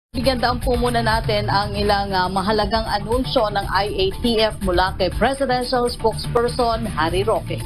Bigyan daan po muna natin ang ilang mahalagang anunsyo ng IATF mula kay Presidential Spokesperson Harry Roque.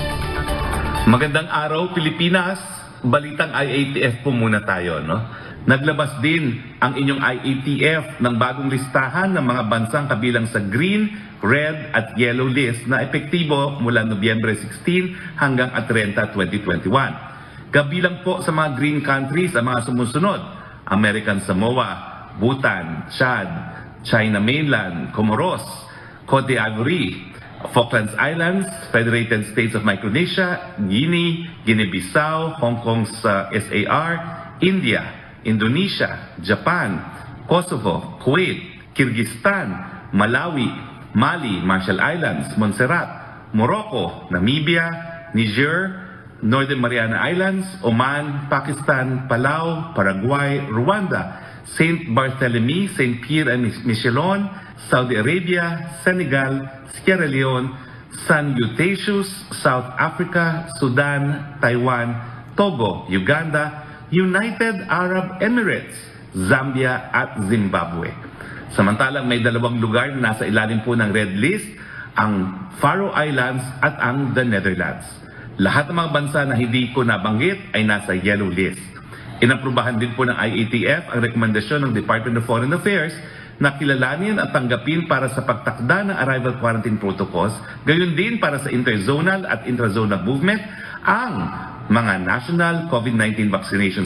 Magandang araw Pilipinas, balitang IATF po muna tayo. Naglabas din ang inyong IATF ng bagong listahan ng mga bansang kabilang sa green, red at yellow list na epektibo mula Nobyembre 16 hanggang 30, 2021. Kabilang po sa mga green countries ang mga sumusunod: American Samoa, Bhutan, Chad, China Mainland, Comoros, Cote d'Ivoire, Falklands Islands, Federated States of Micronesia, Guinea, Guinea-Bissau, Hong Kong's SAR, India, Indonesia, Japan, Kosovo, Kuwait, Kyrgyzstan, Malawi, Mali, Marshall Islands, Montserrat, Morocco, Namibia, Niger, Northern Mariana Islands, Oman, Pakistan, Palau, Paraguay, Rwanda, St. Barthélemy, St. Pierre and Miquelon, Saudi Arabia, Senegal, Sierra Leone, San Eustatius, South Africa, Sudan, Taiwan, Togo, Uganda, United Arab Emirates, Zambia at Zimbabwe. Samantalang may dalawang lugar na nasa ilalim po ng red list, ang Faroe Islands at ang the Netherlands. Lahat ng mga bansa na hindi ko nabanggit ay nasa yellow list. Inaprubahan din po ng IATF ang rekomendasyon ng Department of Foreign Affairs na kilalanin at tanggapin para sa pagtakda ng arrival quarantine protocols, gayon din para sa interzonal at intrazonal movement ang mga national COVID-19 vaccination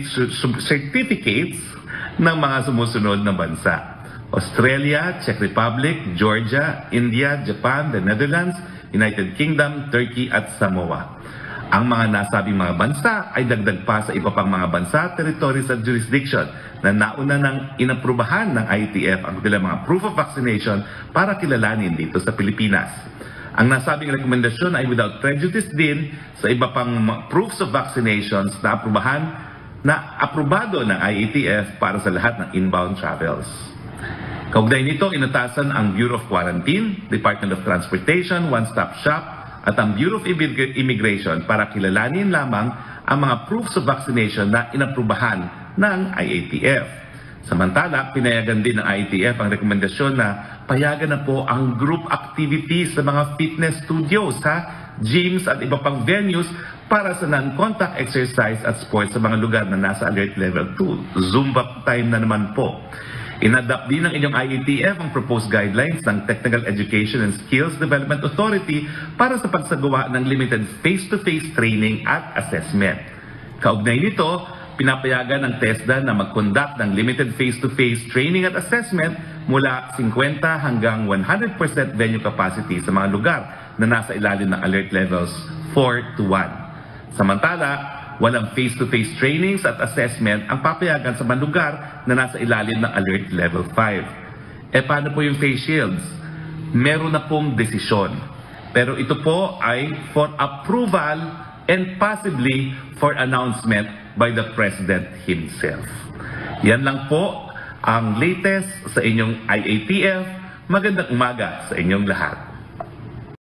certificates ng mga sumusunod na bansa: Australia, Czech Republic, Georgia, India, Japan, the Netherlands, United Kingdom, Turkey at Samoa. Ang mga nasabing mga bansa ay dagdag pa sa iba pang mga bansa, territories at jurisdiction na nauna ng inaprubahan ng IATF ang kanilang mga proof of vaccination para kilalanin dito sa Pilipinas. Ang nasabing rekomendasyon ay without prejudice din sa iba pang proofs of vaccinations na aprobado ng IATF para sa lahat ng inbound travels. Kaugnay nito, inatasan ang Bureau of Quarantine, Department of Transportation, One Stop Shop at ang Bureau of Immigration para kilalanin lamang ang mga proofs of vaccination na inaprubahan ng IATF. Samantala, pinayagan din ng IATF ang rekomendasyon na payagan na po ang group activities sa mga fitness studios, gyms at iba pang venues para sa non-contact exercise at sports sa mga lugar na nasa alert level 2. Zumba time na naman po. Inadapt din ng inyong IATF ang proposed guidelines ng Technical Education and Skills Development Authority para sa pagsagawa ng limited face-to-face training at assessment. Kaugnay nito, pinapayagan ng TESDA na mag-conduct ng limited face-to-face training at assessment mula 50 hanggang 100% venue capacity sa mga lugar na nasa ilalim ng alert levels 4 to 1. Samantala, walang face-to-face trainings at assessment ang papayagan sa mga lugar na nasa ilalim ng alert level 5. Paano po yung face shields? Meron na pong desisyon. Pero ito po ay for approval and possibly for announcement by the President himself. Yan lang po ang latest sa inyong IATF. Magandang umaga sa inyong lahat.